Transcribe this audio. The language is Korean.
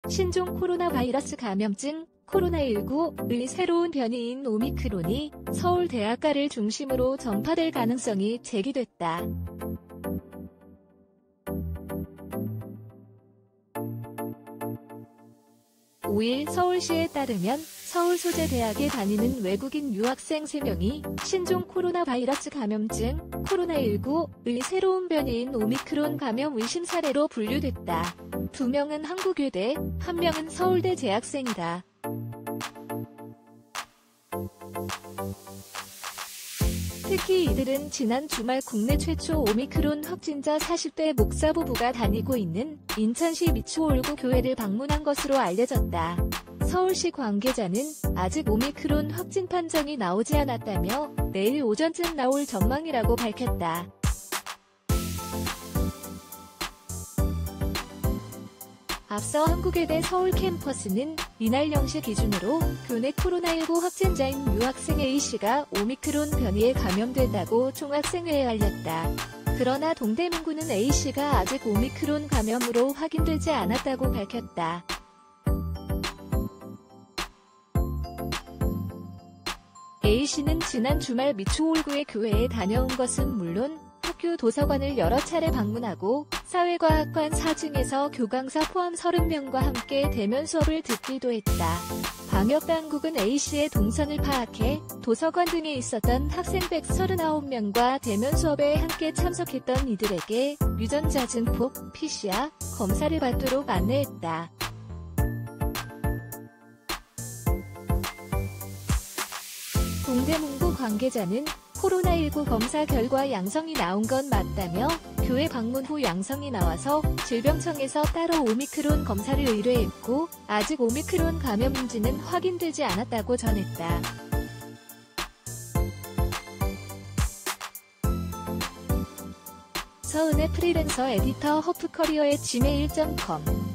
신종 코로나 바이러스 감염증 코로나19의 새로운 변이인 오미크론이 서울 대학가를 중심으로 전파될 가능성이 제기됐다. (5일) 서울시에 따르면 서울소재대학에 다니는 외국인 유학생 3명이 신종 코로나 바이러스 감염증 코로나19의 새로운 변이인 오미크론 감염 의심 사례로 분류됐다. 2명은 한국외대, 1명은 서울대 재학생이다. 특히 이들은 지난 주말 국내 최초 오미크론 확진자 40대 목사 부부가 다니고 있는 인천시 미추홀구 교회를 방문한 것으로 알려졌다. 서울시 관계자는 아직 오미크론 확진 판정이 나오지 않았다며 내일 오전쯤 나올 전망이라고 밝혔다. 앞서 한국외대 서울 캠퍼스는 이날 0시 기준으로 교내 코로나19 확진자인 유학생 A씨가 오미크론 변이에 감염됐다고 총학생회에 알렸다. 그러나 동대문구는 A씨가 아직 오미크론 감염으로 확인되지 않았다고 밝혔다. A씨는 지난 주말 미추홀구의 교회에 다녀온 것은 물론 학교 도서관을 여러 차례 방문하고 사회과학관 4층에서 교강사 포함 30명과 함께 대면 수업을 듣기도 했다. 방역당국은 A씨의 동선을 파악해 도서관 등에 있었던 학생 139명과 대면 수업에 함께 참석했던 이들에게 유전자 증폭 (PCR) 검사를 받도록 안내했다. 동대문구 관계자는 코로나19 검사 결과 양성이 나온 건 맞다며 교회 방문 후 양성이 나와서 질병청에서 따로 오미크론 검사를 의뢰했고 아직 오미크론 감염인지는 확인되지 않았다고 전했다. 서은의 프리랜서 에디터 허프커리어의 gmail.com